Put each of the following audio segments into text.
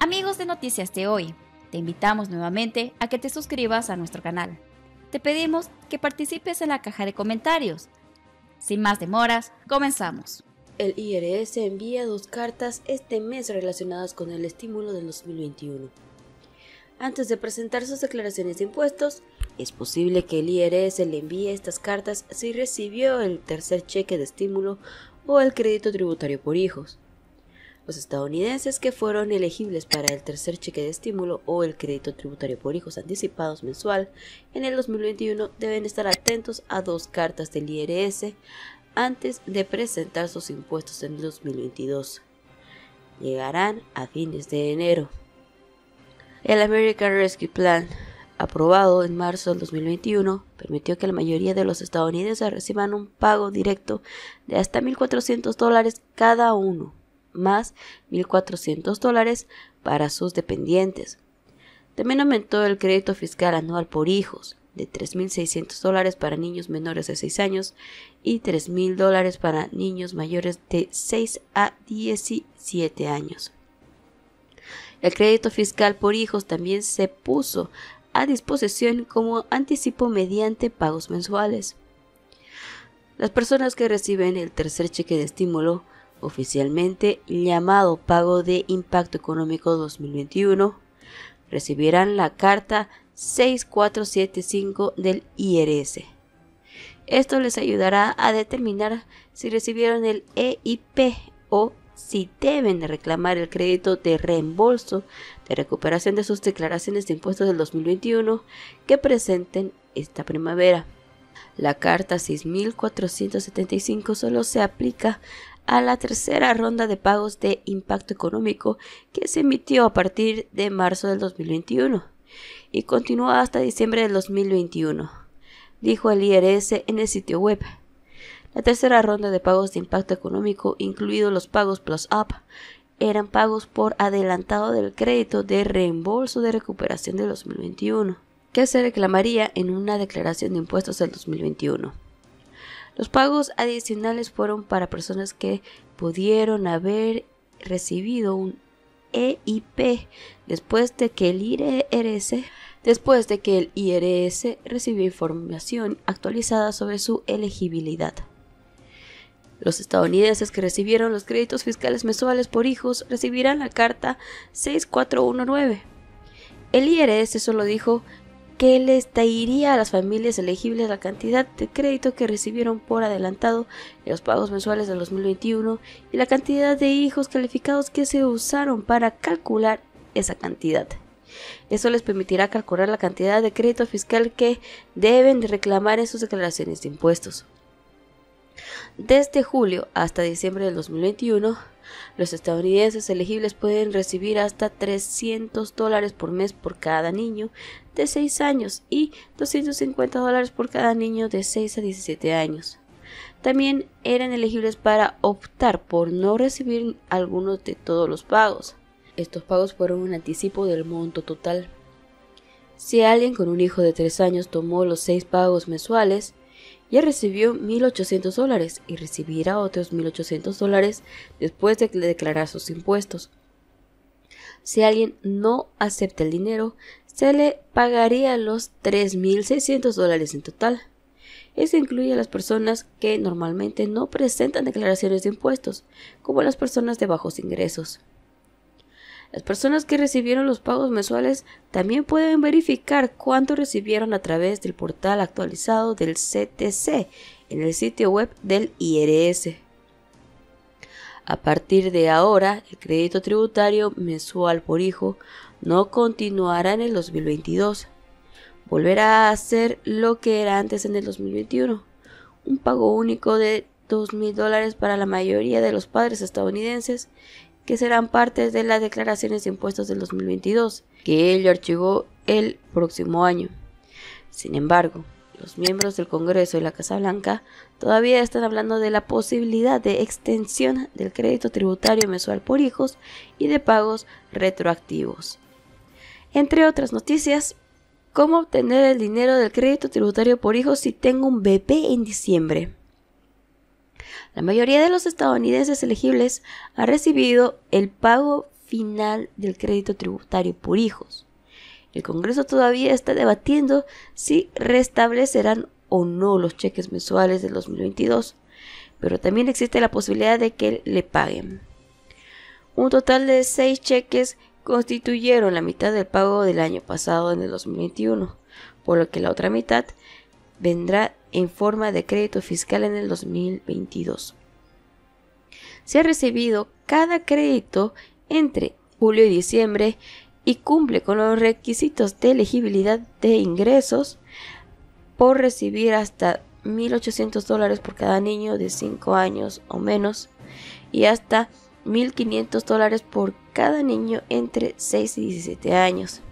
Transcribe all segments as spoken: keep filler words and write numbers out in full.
Amigos de Noticias de Hoy, te invitamos nuevamente a que te suscribas a nuestro canal. Te pedimos que participes en la caja de comentarios. Sin más demoras, comenzamos. El I R S envía dos cartas este mes relacionadas con el estímulo del dos mil veintiuno. Antes de presentar sus declaraciones de impuestos, es posible que el I R S le envíe estas cartas si recibió el tercer cheque de estímulo o el crédito tributario por hijos. Los estadounidenses que fueron elegibles para el tercer cheque de estímulo o el crédito tributario por hijos anticipados mensual en el dos mil veintiuno deben estar atentos a dos cartas del I R S antes de presentar sus impuestos en el dos mil veintidós. Llegarán a fines de enero. El American Rescue Plan, aprobado en marzo del dos mil veintiuno, permitió que la mayoría de los estadounidenses reciban un pago directo de hasta mil cuatrocientos dólares cada uno, más mil cuatrocientos dólares para sus dependientes. También aumentó el crédito fiscal anual por hijos, de tres mil seiscientos dólares para niños menores de seis años y tres mil dólares para niños mayores de seis a diecisiete años. El crédito fiscal por hijos también se puso a disposición como anticipo mediante pagos mensuales. Las personas que reciben el tercer cheque de estímulo, oficialmente llamado Pago de Impacto Económico dos mil veintiuno, recibirán la carta seis cuatro siete cinco del I R S. Esto les ayudará a determinar si recibieron el E I P o si deben reclamar el crédito de reembolso de recuperación de sus declaraciones de impuestos del dos mil veintiuno que presenten esta primavera. La carta seis mil cuatrocientos setenta y cinco solo se aplica a la tercera ronda de pagos de impacto económico que se emitió a partir de marzo del dos mil veintiuno y continúa hasta diciembre del dos mil veintiuno, dijo el I R S en el sitio web. La tercera ronda de pagos de impacto económico, incluidos los pagos Plus Up, eran pagos por adelantado del crédito de reembolso de recuperación del dos mil veintiuno, que se reclamaría en una declaración de impuestos del dos mil veintiuno. Los pagos adicionales fueron para personas que pudieron haber recibido un E I P después de que el I R S después de que el I R S recibió información actualizada sobre su elegibilidad. Los estadounidenses que recibieron los créditos fiscales mensuales por hijos recibirán la carta seis cuatro uno nueve. El I R S solo dijo que les daría a las familias elegibles la cantidad de crédito que recibieron por adelantado en los pagos mensuales del dos mil veintiuno y la cantidad de hijos calificados que se usaron para calcular esa cantidad. Eso les permitirá calcular la cantidad de crédito fiscal que deben de reclamar en sus declaraciones de impuestos. Desde julio hasta diciembre del dos mil veintiuno, los estadounidenses elegibles pueden recibir hasta trescientos dólares por mes por cada niño de seis años y doscientos cincuenta dólares por cada niño de seis a diecisiete años. También eran elegibles para optar por no recibir algunos de todos los pagos. Estos pagos fueron un anticipo del monto total. Si alguien con un hijo de tres años tomó los seis pagos mensuales, ya recibió mil ochocientos dólares y recibirá otros mil ochocientos dólares después de declarar sus impuestos. Si alguien no acepta el dinero, se le pagaría los tres mil seiscientos dólares en total. Esto incluye a las personas que normalmente no presentan declaraciones de impuestos, como las personas de bajos ingresos. Las personas que recibieron los pagos mensuales también pueden verificar cuánto recibieron a través del portal actualizado del C T C en el sitio web del I R S. A partir de ahora, el crédito tributario mensual por hijo no continuará en el dos mil veintidós. Volverá a ser lo que era antes en el dos mil veintiuno, un pago único de dos mil dólares para la mayoría de los padres estadounidenses que serán parte de las declaraciones de impuestos del dos mil veintidós, que ello archivó el próximo año. Sin embargo, los miembros del Congreso y la Casa Blanca todavía están hablando de la posibilidad de extensión del crédito tributario mensual por hijos y de pagos retroactivos. Entre otras noticias, ¿cómo obtener el dinero del crédito tributario por hijos si tengo un bebé en diciembre? La mayoría de los estadounidenses elegibles ha recibido el pago final del crédito tributario por hijos. El Congreso todavía está debatiendo si restablecerán o no los cheques mensuales del dos mil veintidós, pero también existe la posibilidad de que le paguen. Un total de seis cheques constituyeron la mitad del pago del año pasado en el dos mil veintiuno, por lo que la otra mitad vendrá en forma de crédito fiscal en el dos mil veintidós. Se ha recibido cada crédito entre julio y diciembre y cumple con los requisitos de elegibilidad de ingresos por recibir hasta mil ochocientos dólares por cada niño de cinco años o menos y hasta mil quinientos dólares por cada niño entre seis y diecisiete años.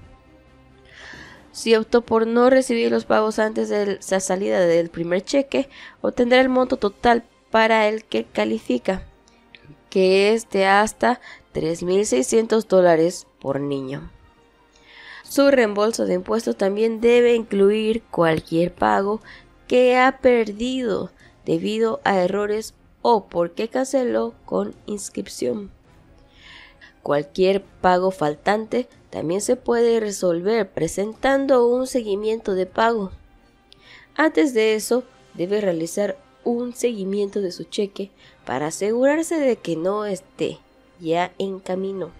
Si optó por no recibir los pagos antes de la salida del primer cheque, obtendrá el monto total para el que califica, que es de hasta tres mil seiscientos dólares por niño. Su reembolso de impuestos también debe incluir cualquier pago que ha perdido debido a errores o porque canceló con inscripción. Cualquier pago faltante también se puede resolver presentando un seguimiento de pago. Antes de eso, debe realizar un seguimiento de su cheque para asegurarse de que no esté ya en camino.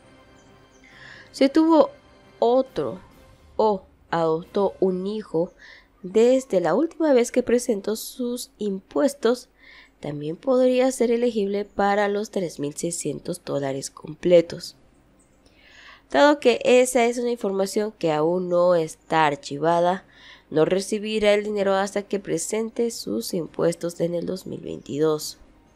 Si tuvo otro o adoptó un hijo desde la última vez que presentó sus impuestos, también podría ser elegible para los tres mil seiscientos dólares completos. Dado que esa es una información que aún no está archivada, no recibirá el dinero hasta que presente sus impuestos en el dos mil veintidós.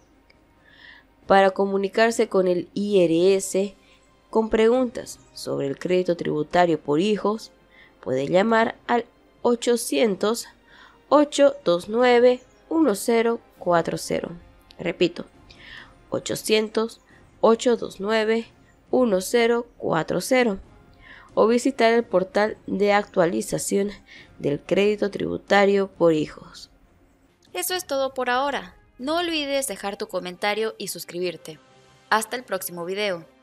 Para comunicarse con el I R S con preguntas sobre el crédito tributario por hijos, puede llamar al ochocientos, ochocientos veintinueve, diez cuarenta. Repito, ochocientos, ochocientos veintinueve, diez cuarenta o visitar el portal de actualización del crédito tributario por hijos. Eso es todo por ahora. No olvides dejar tu comentario y suscribirte. Hasta el próximo video.